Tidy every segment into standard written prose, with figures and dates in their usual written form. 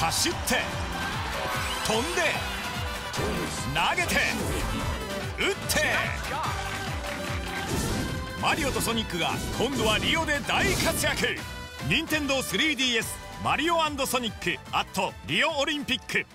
走って飛んで投げて打ってマリオとソニックが今度はリオで大活躍。任天堂 3DS マリオ&ソニック@リオオリンピック。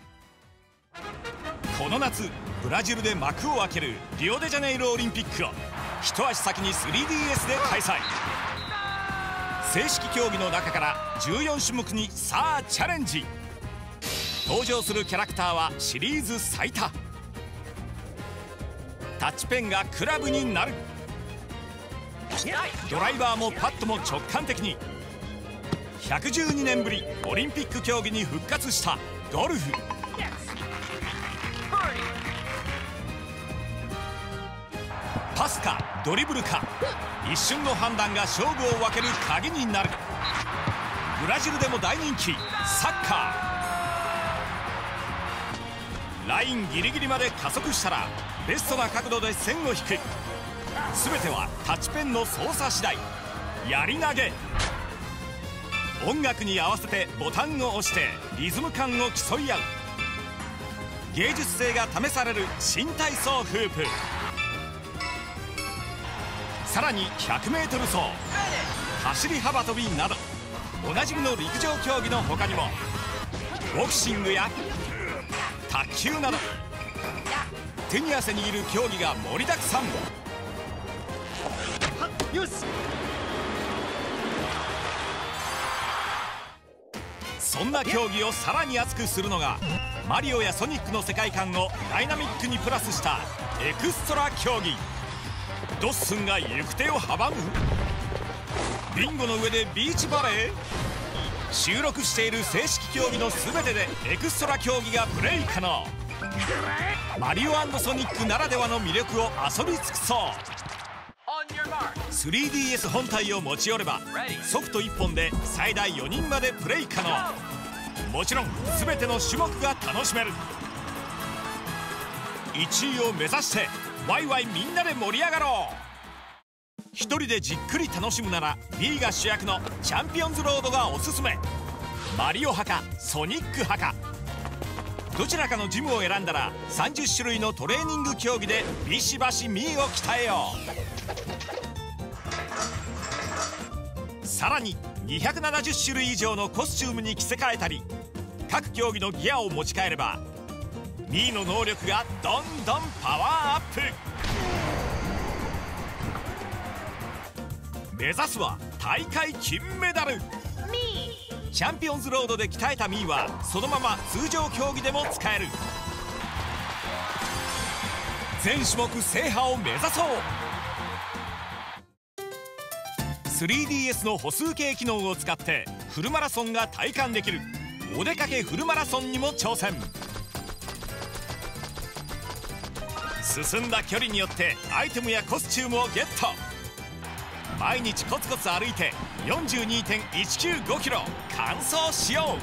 この夏ブラジルで幕を開けるリオデジャネイロオリンピックを一足先に 3DS で開催。正式競技の中から14種目にさあチャレンジ。登場するキャラクターはシリーズ最多。タッチペンがクラブになる。ドライバーもパッドも直感的に。112年ぶりオリンピック競技に復活したゴルフ。パスかドリブルか、一瞬の判断が勝負を分ける鍵になる。ブラジルでも大人気サッカー。ラインギリギリまで加速したらベストな角度で線を引く。全てはタッチペンの操作次第。やり投げ、音楽に合わせてボタンを押してリズム感を競い合う。芸術性が試される新体操フープ。さらに 100m 走、走り幅跳びなどおなじみの陸上競技の他にもボクシングや卓球など手に汗握る競技が盛りだくさん。よし、そんな競技をさらに熱くするのがマリオやソニックの世界観をダイナミックにプラスしたエクストラ競技。ドッスンが行く手を阻む。ビンゴの上でビーチバレー。収録している正式競技の全てでエクストラ競技がプレイ可能。マリオ&ソニックならではの魅力を遊び尽くそう。 3DS 本体を持ち寄ればソフト1本で最大4人までプレイ可能。もちろん全ての種目が楽しめる。1位を目指してワイワイみんなで盛り上がろう。一人でじっくり楽しむなら B が主役のチャンピオンズロードがおすすめ。マリオ派かソニック派か、どちらかのジムを選んだら30種類のトレーニング競技でビシバシミーを鍛えよう。さらに270種類以上のコスチュームに着せ替えたり、各競技のギアを持ち帰ればミーの能力がどんどんパワーアップ。目指すは大会金メダル。チャンピオンズロードで鍛えたミーはそのまま通常競技でも使える。全種目制覇を目指そう。 3DS の歩数計機能を使ってフルマラソンが体感できるお出かけフルマラソンにも挑戦。進んだ距離によってアイテムやコスチュームをゲット。毎日コツコツ歩いて 42.195 キロ完走しよう。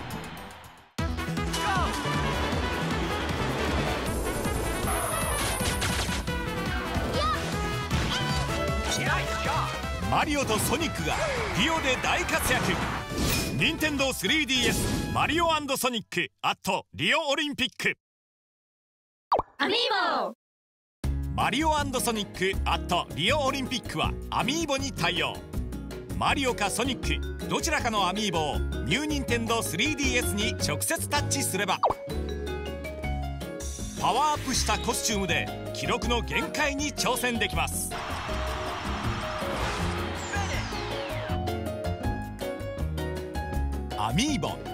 マリオとソニックがリオで大活躍。任天堂 3DS マリオ&ソニック@リオオリンピック。 アミーボマリオ&ソニックリオオリンピックはアミーボに対応。マリオかソニックどちらかのアミーボをニューニンテンドー 3DS に直接タッチすればパワーアップしたコスチュームで記録の限界に挑戦できます。アミーボ